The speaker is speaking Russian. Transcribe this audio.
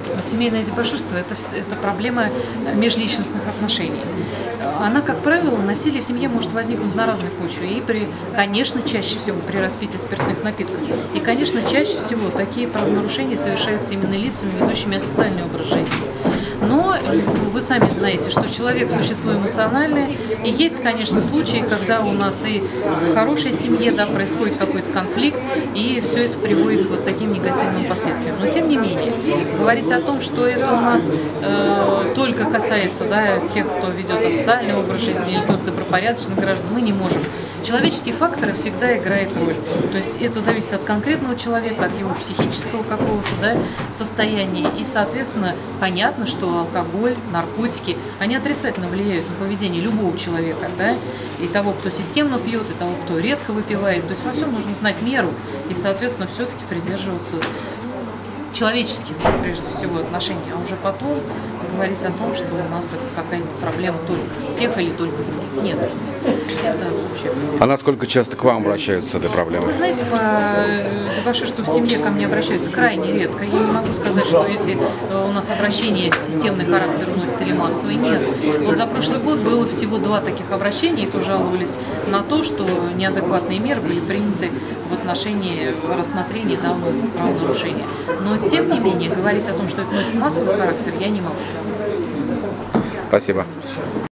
Семейное дебоширство – это проблема межличностных отношений. Она, как правило, насилие в семье может возникнуть на разной почве. Конечно, чаще всего при распитии спиртных напитков. И, конечно, чаще всего такие правонарушения совершаются именно лицами, ведущими асоциальный образ жизни. Но вы сами знаете, что человек – существо эмоциональное, и есть, конечно, случаи, когда у нас и в хорошей семье, да, происходит какой-то конфликт, и все это приводит к вот таким негативным последствиям. Но, тем не менее, говорить о том, что это у нас только касается, да, тех, кто ведет асоциальный образ жизни или только добропорядочных граждан, мы не можем. Человеческие факторы всегда играют роль. То есть это зависит от конкретного человека, от его психического какого-то, да, состояния. И, соответственно, понятно, что алкоголь, наркотики, они отрицательно влияют на поведение любого человека, да, и того, кто системно пьет, и того, кто редко выпивает. То есть во всем нужно знать меру и, соответственно, все-таки придерживаться человеческих, прежде всего, отношений, а уже потом говорить о том, что у нас это какая-то проблема только тех или только других. Нет. Это вообще... А насколько часто к вам обращаются с этой проблемой? Вы знаете, по дебоширству в семье ко мне обращаются крайне редко. Я не могу сказать, что эти у нас обращения системный характер носят или массовый. Нет. Вот за прошлый год было всего 2 таких обращения, и пожаловались на то, что неадекватные меры были приняты в отношении рассмотрения данного правонарушения. Но, тем не менее, говорить о том, что это носит массовый характер, я не могу. Спасибо.